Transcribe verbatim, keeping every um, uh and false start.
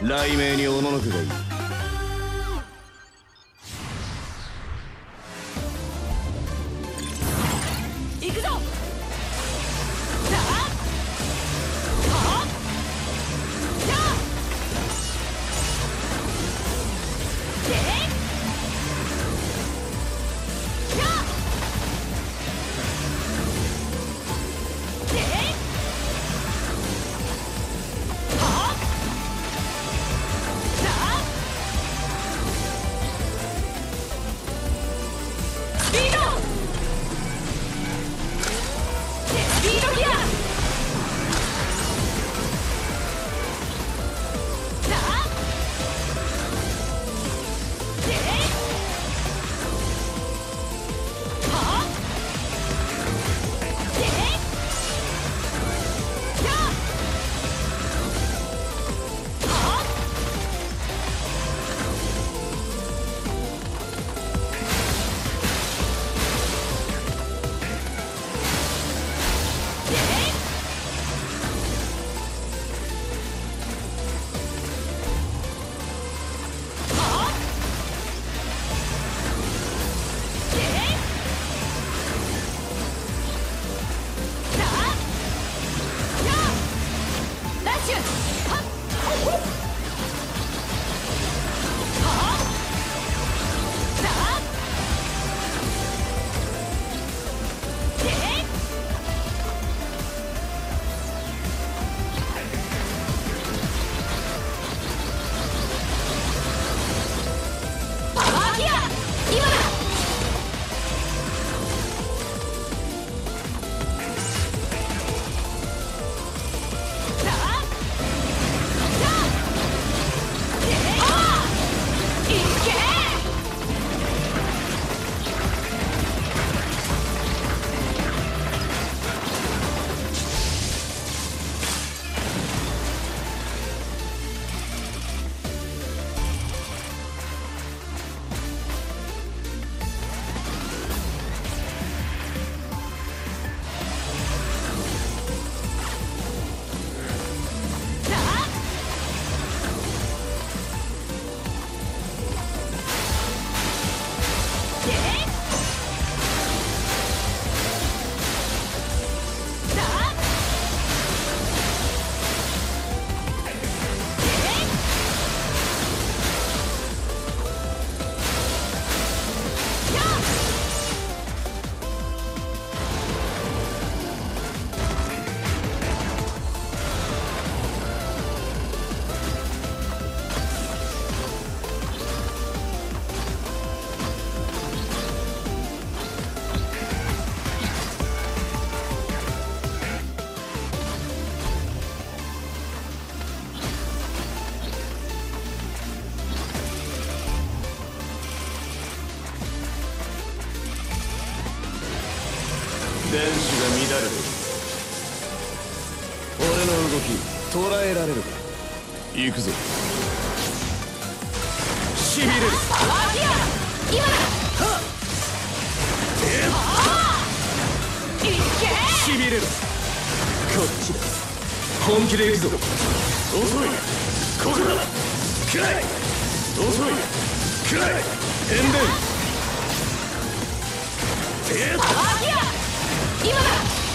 雷鳴におののくがいい。 行くぞ。さあはあやあでやあではあさあスピードスピードギア。さあではあでやあはあ電子が乱れる。俺の動き捉えられるか。行くぞ。しびれる。 パワーギア今だ。 はっえっああいけしびれる。こっちだ。本気で行くぞ。遅い。ここだ。くらい。遅い。くらい。変電。えっパワーギア今だ。